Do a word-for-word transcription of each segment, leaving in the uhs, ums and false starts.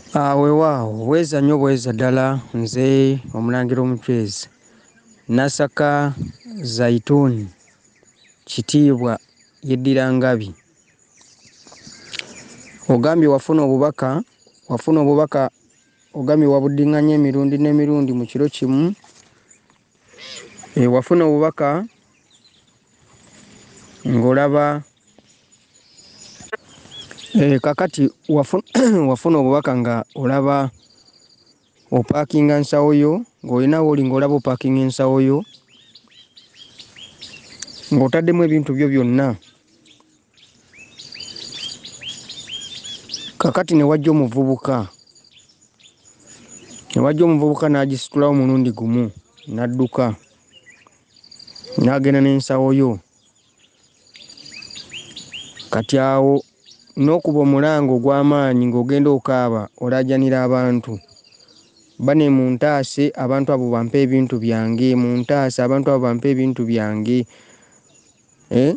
Awe waawo weza nnyo bweza ddala nze Omulangira Omuchwezi nasaka zaituni kitiibwa yeddira ngabi. Ogambye wafuna obubaka wafuna obubaka ogambye wabuddiŋŋanya emirundi n'emirundi mu kiro kimu. E, wafuna obubaka ng'olaba e, kakati wafuna, wafuna obubaka nga olaba opaakinga ensawo yo ng'olinawo oli ng'olaba opaakinga ensawo yo ng'otaddemu ebintu byo byonna. Kakati ne wajja omuvubuka ne wajja omuvubuka n'agisitulawo mulundi gumu n'adduka n'agenda n'ensawo yo. Kati awo n'okuba omulango ogw'amaanyi ng'ogenda okaaba olaajanira abantu. Bane muntaase abantu abo bampe ebintu byange, muntaase abantu abo bampe ebintu byange. Eh?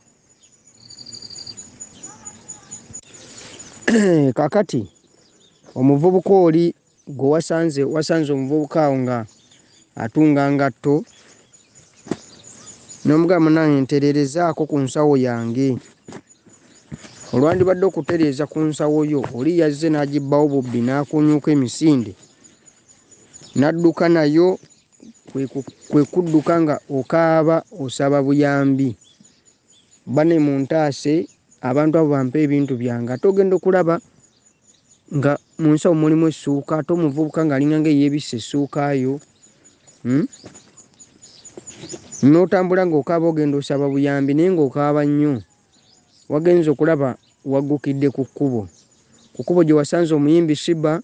Kakati omuvubuka oli gwe wasanze wasanze omuvubuka awo nga atunga ngatto n'omugamba nange ntereerezaako ku nsawo yange. Olwandibadde okutereeza ku nsawo yo oli yazze n'agibbawo bubbi n'akunyuuka emisinde n'adduka nayo kwe kudduka nga okaaba osaba buyambi. Bane muntaase abantu abo bampe ebintu byange. Ate ogenda okulaba nga mu nsawo mulimu essuuka ate omuvubuka ng'alinga nga eyeebisse essuuka yo. Hmm? N'otambula ng'okaaba ogenda osaba buyambi naye ng'okaaba nnyo. Wagenze okulaba waggukidde ku kkubo. Ku kkubo gye wasanze omuyimbi Siba,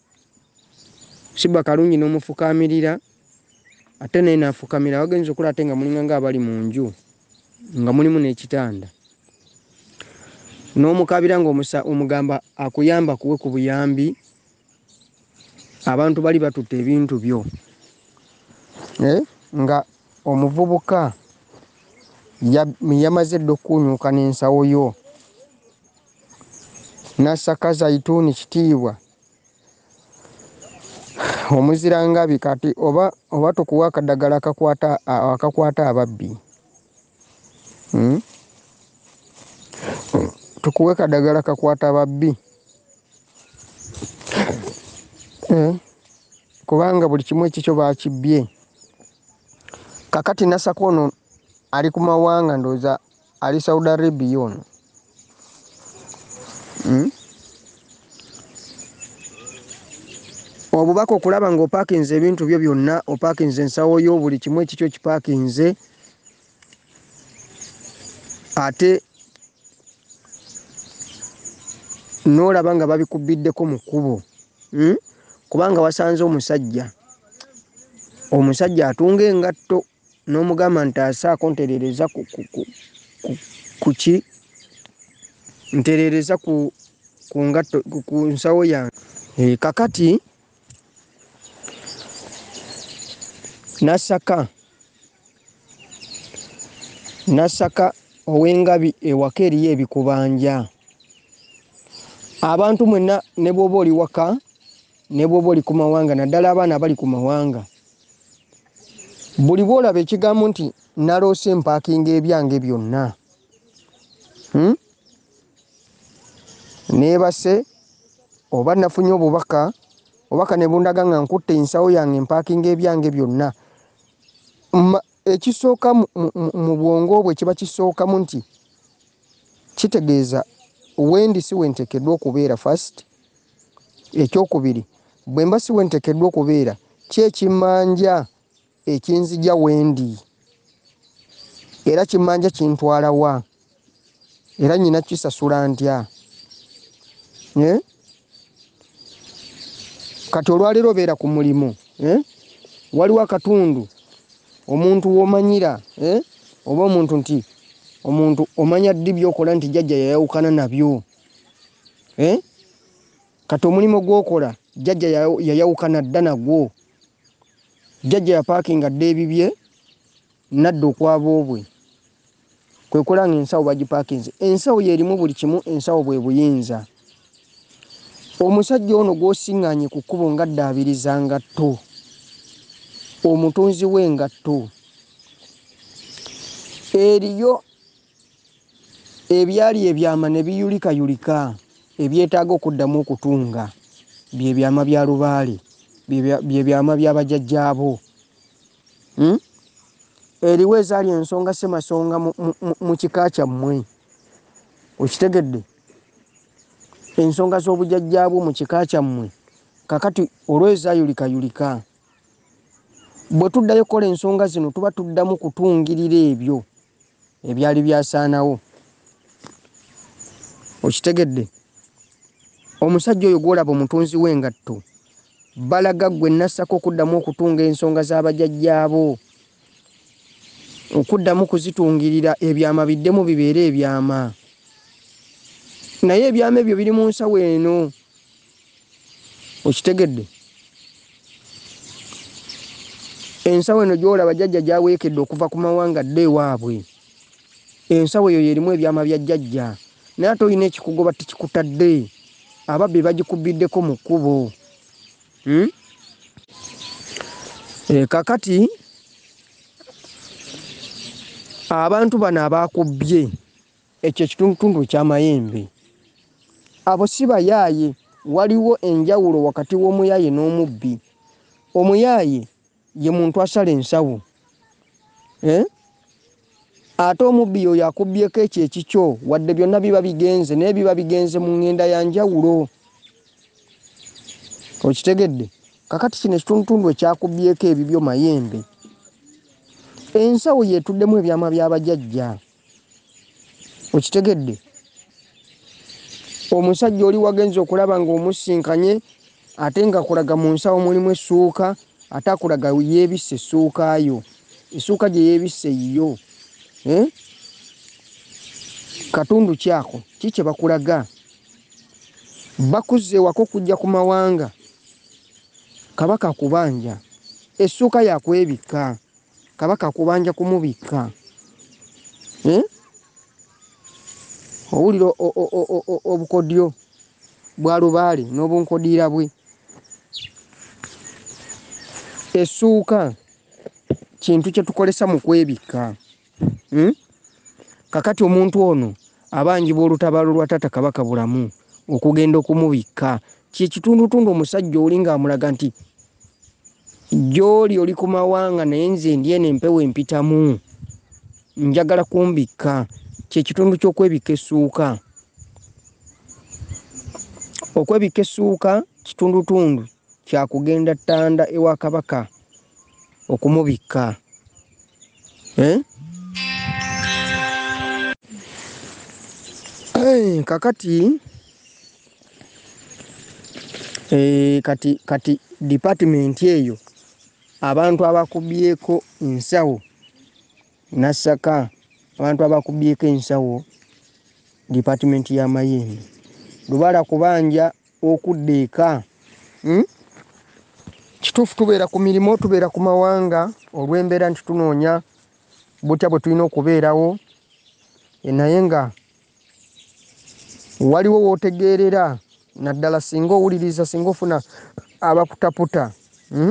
Siba Kalungi n'omufukaamirira ate naye n'afukamira. Wagenze okulaba ate nga mulinga ng'abali mu nju nga mulimu n'ekitanda. N'omukaabira ng'omugamba akuyamba kuwe ku buyambi. Abantu bali batutte ebintu byo. Eh? Nga omuvubuka yamaze dda okunyuuka n'ensawo yo n'asaka zaituni kitiibwa omuzira ngabi. Kati oba oba tukuwa akadagala akakwata akakwata ababbi. Hmm? Tukuwe kadagala kakwata ababbi. Eh? Kubanga buli kimu ekikyo baakibbye. Kakati nasaka ono ali ku mawanga ndowooza ali Saudi Arabia ono. Hmm? Obubaka okulaba ng'opaakinze ebintu byo byonna, opaakinze ensawo yo, buli kimu ekikyo kipaakinze. Ate n'olaba nga babikubbiddeko mu kkubo. Hmm? Kubanga wasanze omusajja omusajja atunga engatto n'omugamba nti asaako ntereereza ku ku ki ntereereza ku ku ngatto ku nsawo yange. E, kakati nasaka nasaka ow'engabi ewaka eriyo ebikubanja. Abantu mwenna ne bw'oba oli waka ne bw'oba oli ku mawanga naddala abaana abali ku mawanga, buli bw'olaba ekigambo nti naloose mpaakinga ebyange byonna. Hmm? Neebase oba nafunye obubaka obubaka ne bundaga nga nkutte ensawo yange mpaakinga ebyange byonna. Ekisooka mu bwongo bwe kiba kisookamu nti kitegeeza wendi si wentekeddwa okubeera first. Ekyokubiri, bwe mba si wentekeddwa okubeera ki ekimmanja ekinzija wendi era kimmanja kintwala wa era nnyina kisasula ntya. Eh? Kati olwaleero obeera ku mulimu. Eh? Waliwo akatundu omuntu w'omanyira, eh? Oba omuntu nti omuntu omanya ddi byokola nti jjajja yayawukana nabyo. Eh? Kati omulimu gw'okola jjajja yayawukana dda nagwo. Jjajja yapaakinga dda ebibye nadda okwaba obwe. Kwe kulanga ensawo bagipaakinze. Ensawo y'erimu buli kimu, ensawo bwe buyinza. Omusajja ono gw'osiŋŋaanye ku kkubo ng'addaabiriza ngatto, omutunzi w'engatto, eriyo ebyali ebyama ne biyulikayulika ebyetaaga okuddamu okutunga, bye byama bya Lubaale, bye byama bya bajajjaabo. Hmm? Eriwo ezaali ensonga ssemasonga mu kika kyammwe, okitegedde? Ensonga z'obujajjaabwo mu kika kyammwe kakati olw'ezaayulikayulika, bwe tuddayo kukola ensonga zino tuba tuddamu kutungirira ebyo ebyali byasaanawo, okitegedde? Omusajja oyo gw'olaba omutunzi w'engatto balaga gwe nassako okuddamu okutunga ensonga z'abajajjaabo, okuddamu kuzitungirira ebyama biddemu bibeere ebyama. Naye ebyama ebyo biri mu nsawo eno, okitegedde? Ensawo eno gy'olaba jjajja gy'aweekedde okuva ku mawanga dda ewaabwe. Ensawo eyo yerimu ebyama bya jjajja, naye ate olina ekikugoba tikikutadde, ababbi bagikubiddeko mu kkubo. Hmm? E, kakati abantu bano abakubbye ekyo ekitundutundu eky'amayembe, abo si bayaaye. Waliwo enjawulo wakati w'omuyaaye n'omubbi. Omuyaaye ye muntu asala ensawo, eh? Ate omubbi oyo akubbyeko ekyo ekikyo, wadde byonna biba bigenze naye biba bigenze mu ngenda ya njawulo, okitegedde? Kakati kino ekitundutundu ekyakubbyeko ebibyo mayembe, ensawo yeetuddemu ebyama by'abajajja, okitegedde? Omusajja oli wagenze okulaba ng'omusinkanye ate nga kulaga mu nsawo mulimu essuuka, ate akulaga yeebisse essuukayo, essuuka gye yeebisse yiyo. Eh? Katundu kyako ki kye bakulaga? Bakuzze wako kujja ku mawanga, kabaka kubanja, essuuka yakwebikka, kabaka kubanja kumubikka. Eh? Owulira obukodyo bwa Lubaale n'obunkodiira bwe. Essuuka kintu kye tukolesa mu kwebikka. Hmm? Kakati omuntu ono abanjibwa olutabaalo lwa taata Kabaka Bulamu okugenda okumubikka. Kyekitundutundu omusajja oli ng'amulaga nti gy'oli oli ku mawanga naye nze ndi eno empewo empitamu, njagala kumbikka. Kyekitundu ky'okwebikka essuuka. Okwebikka essuuka kitundutundu kyakugenda ttanda ewa kabaka okumubikka. Eh? Hey, kakati eh, kati kati department eyo abantu abakubyeko ensawo Nasaka, abantu abakubyeko ensawo department y'amayembe, Lubaale kubanja okudda eka. Hmm? Kituufu tubeera ku mirimu, tubeera ku mawanga olw'embeera nti tunoonya butya bwe tulina okubeerawo, naye nga waliwo w'otegeerera naddala singa owuliriza, singa ofuna abakutaputa. Hmm?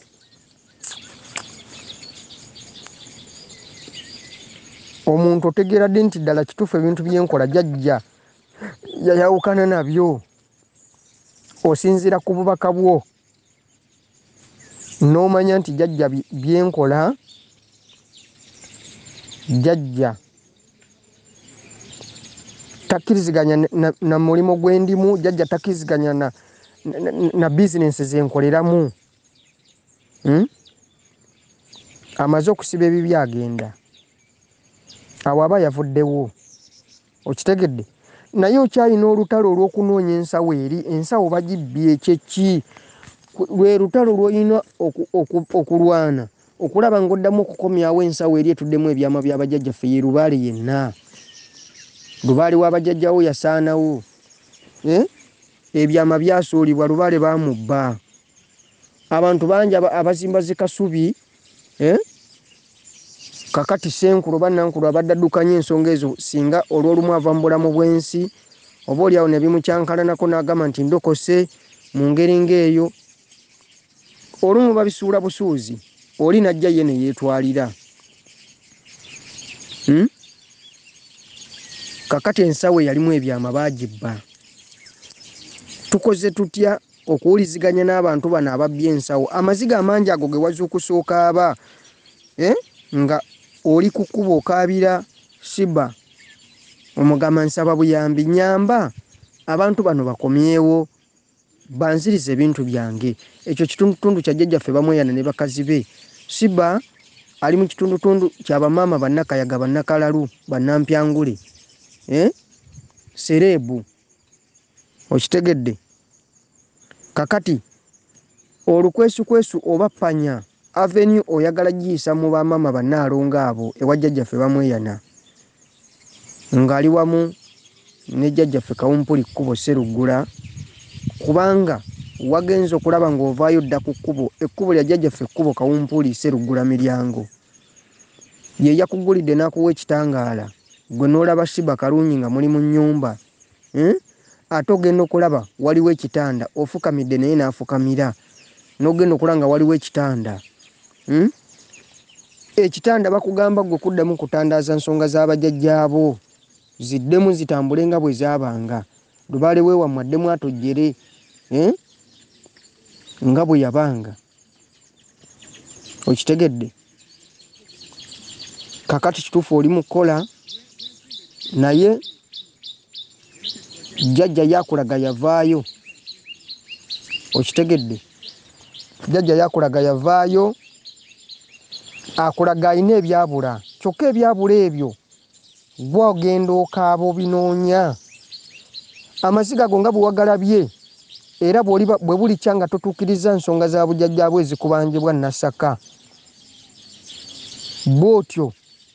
Omuntu otegeera dde nti ddala kituufu ebintu byenkola jjajja yayawukana nabyo, osinziira ku bubaka bwo n'omanya nti jjajja byenkola, jjajja takkiriziganya na, na mulimo gwendimu, jjajja takkiriziganya na, na, na bizinensi zenkoleramu. Hmm? Amaze okusiba ebibi agenda, awo aba yavuddewo, okitegedde? Naye okyalina olutalo olw'okunoonya ensawo eri, ensawo bagibbye, kyeki lwe lutalo lw'olina oku, oku, okulwana okulaba ng'oddamu okukomyawo ensawo eri etuddemu ebyama by'abajjajjaffe. Ye Lubaale yenna, Lubaale w'abajjajjawo yasaanawo. Eh? Ebyama byasuulibwa, Lubaale baamubba. Abantu bangi abazimba zikasubi, eh? Kakati senkulu bannankulu abadde addukanya ensonga ezo singa olw'olumu ava mu bulamu bw'ensi oba oliawo ne bimukyankalanako n'agamba nti ndokose mu ngeri ng'eyo. Olumu babisuula busuuzi, oli najja ye ne yeetwalira. Hmm? Kakati ensawo yalimu ebyama baagibba. Tukoze tutya okuwuliziganya n'abantu bano ababbye ensawo? Amaziga amangi ago ge wazuukusooka aba eh? nga oli ku kkubo okaabira Shiba omugamba nsaba buyambi, nyamba abantu bano bakomyewo banziriza ebintu byange. Ekyo kitundutundu kya jjajjaffe bamweyana ne bakazi be. Shiba ali mu kitundutundu kya bamaama bannakayaga, bannakalalu, bannampyangule, eh? Sereebu. Okitegedde? Kakati olukwesukwesu oba panya avenue oyagala giyisa mu bamaama bannaalonga abo ewa jjajjaffe bamweyana, ng'ali wamu ne jjajjaffe Kawumpuli kkubo Sseruggula, kubanga wagenze okulaba ng'ovaayo dda ku kkubo, ekkubo lya jjajjaffe ekkubo Kawumpuli Sseruggula Miryango, ye yakugulidde n'akuwa ekitangaala gwe n'olaba Shiba Kalungi nga muli mu nnyumba, eh? Ate ogenda okulaba waliwo ekitanda, ofukamidde naye n'afukamira, n'ogenda okulaba nga waliwo ekitanda. Hmm? Ekitanda bakugamba gwe kuddamu kutandaaza nsonga z'abajjajjaabo, ziddemu zitambule nga bwe zaabanga. Lubaale weewammwe addemu atojjere, eh? nga bwe yabanga. Okitegedde? Kakati kituufu oli mu kkola, naye jjajja yakulaga yavaayo. Okitegedde? Jjajja yakulaga yavaayo, akulaga alina ebyabula, kyokka ebyabula ebyo gw'ogenda okaaba obinoonya. Amaziga ago nga bwe wagalabye, era bwe bulikya nga totuukiriza nsonga za bujjajjaabwe ezikubanjibwa Nasaka, bw'otyo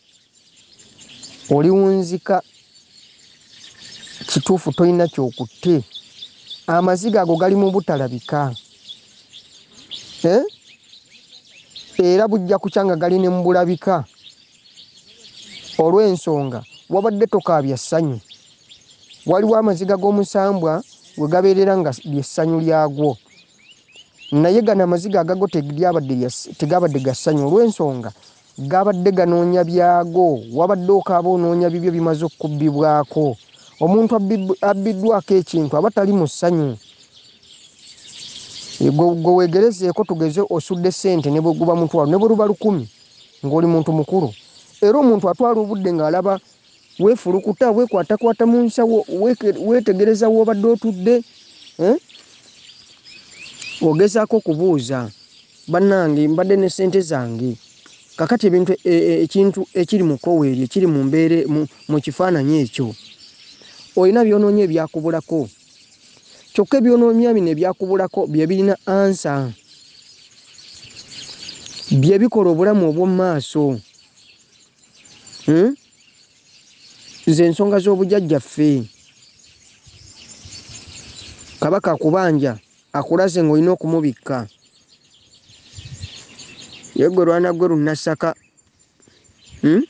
oliwunzika, kituufu tolina kyokutte. Amaziga ago gali mu butalabika, eh? Era bujja kukya nga gali ne mu bulabika, olw'ensonga wabadde tokaabya ssanyu. Waliwo amaziga g'omusambwa we gabeerera nga lyessanyu lyagwo, naye gano amaziga agago tegabadde ga ssanyu, olw'ensonga gabadde ganoonya byago. Wabadde okaaba onoonya bibyo bimaze okubbibwako. Omuntu abbiddwako ekintu aba tali mu ssanyu. Gwe weegerezeeko tugeze osudde ssente ne bwe guba mutwalo ne bwe luba lukumi ng'oli muntu mukulu. Era omuntu atwala obudde ng'alaba weefulukuta, weekwatakwata mu nsawo, weetegereza w'obadde otudde, eh? Ogezaako okubuuza, bannange mbadde ne ssente zange. Kakati ebintu ekintu ekiri mu kkowe eryo, ekiri mu mbeere mu kifaananyi ekyo, olina by'onoonya ebyakubulako. Kyokka ebyonoonya bino ebyakubulako bye birina ansa, bye bikola obulamu obw'omu maaso. Hmm? Ze ensonga z'obujjajjaffe. Kabaka akubanja akulaze ng'olina okumubikka. Ye gwe lwana gwe Lunnasaka. Hmm?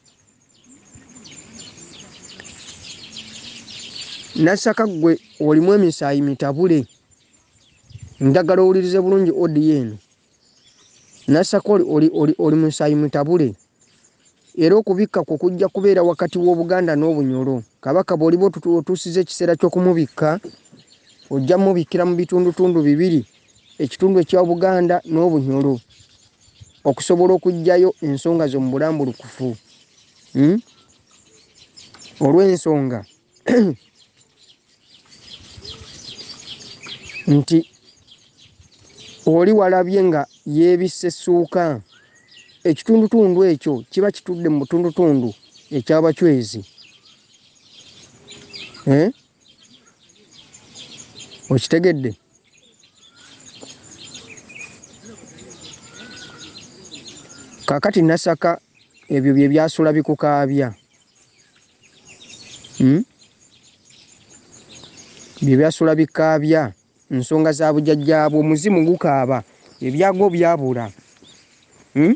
Nasaka gwe olimu emisaayi mitabule. Njagala owulirize bulungi odiyo eno. Nasaka oli, oli, oli, oli musaayi mitabule. Era okubikka kwo kujja kubeera wakati w'Obuganda n'Obunyoro. Kabaka bw'oliba otuusiza ekiseera ky'okumubikka, ojja mubikkira mu bitundutundu bibiri, ekitundu ekya Buganda n'Obunyoro, okusobola okuggyayo ensonga zo mu bulambulukufu. Hmm? Olw'ensonga nti oli walabye nga yeebisse essuuka, ekitundutundu ekyo kiba kitudde mu butundutundu eky'Abachwezi. Eh? Okitegedde? Kakati Nasaka ebyo bye byasula bikukaabya. Hmm? Bye byasula bikaabya nsonga za bujjajjaabwe, omuzimu gukaaba, ebyago byabula. Hmm?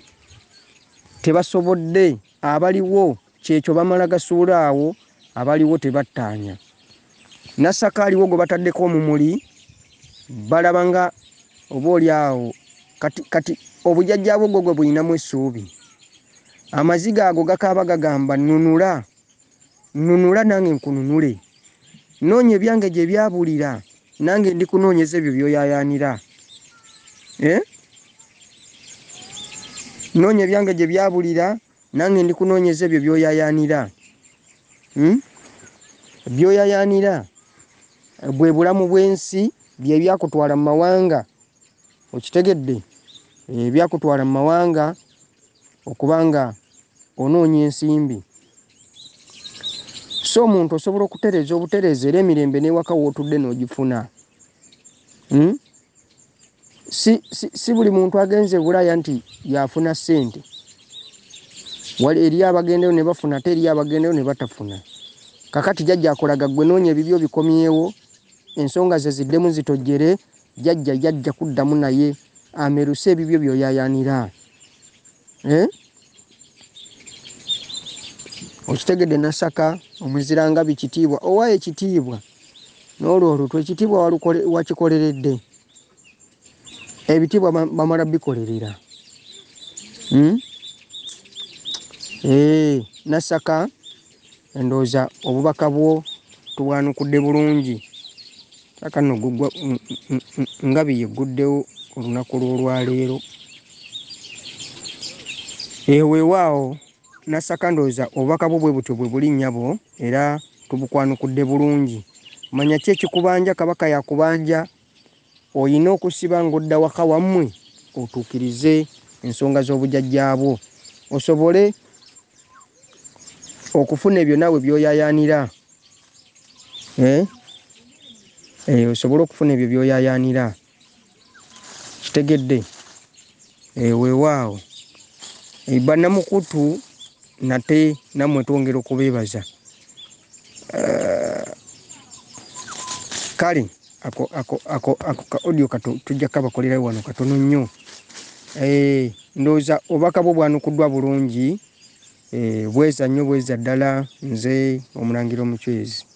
Tebasobodde, abaliwo kyekyo bamala gasuula awo, abaliwo tebattaanya. Nasaka aliwo gwe bataddeko omumuli balabanga oba oli awo kati, kati obujajja bwo gwe bulinamu essuubi. Amaziga ago gakaaba gagamba nunula nunula nange nkununule, noonya ebyange gye byabulira nange ndi kunoonyeza ebyo by'oyaayaanira. Eh? Noonya ebyange gye byabulira nange ndi kunoonyeza ebyo by'oyaayaanira. Hmm? By'oyaayaanira bwe bulamu bw'ensi, bye byakutwala mu mawanga. Okitegedde? E, byakutwala mu mawanga okubanga onoonya ensimbi. So omuntu osobola okutereeza obutereeza era emirembe n'ewaka w'otudde n'ogifuna. Hmm? Si, si, si buli muntu agenze Bulaaya nti yafuna ssente. Wali eri abagendeyo ne bafuna ate eri abagendeyo ne batafuna. Kakati jjajja akolaga gwe noonya ebibyo bikomyewo, ensonga ze ziddemu zitojjere, jjajja jjajja kuddamu naye ameruse ebibyo by'oyaayaanira. Eh? Okitegedde Nasaka omuziranga bikitiibwa owa ekitiibwa n'olwo olutwe ekitiibwa wakikoleredde, ebitiibwa bamala bikolerera. Hmm? Eh, Nasaka endowooza obubaka bwo tubwanukudde bulungi. Saka nno gugwa nga biyeguddewo olunaku lw'olwaleero. Eweewaawo Nasaka ndowooza obubaka bwo bwe butyo bwe buli nnyabo era tubukwanukudde bulungi. Manya ki ekikubanja Kabaka yakubanja, oyina okusiba ng'odda waka wammwe otuukirize ensonga z'obujajjaabwo osobole okufuna ebyo naawe by'oyaayaanira. Eh? Eh, osobole okufuna ebyo by'oyaayaanira. Kitegedde? Eh, weewaawo. Eh, bannamukutu nate nammwe twongera okubeebaza. Uh, kale ako ako ako ako ka audio kato tujja kabakolera wano katono nnyo. Eh, ndowooza obubaka bwo bwanukuddwa bulungi. Eh, bweza nnyo bweza ddala nze Omulangira Omuchwezi.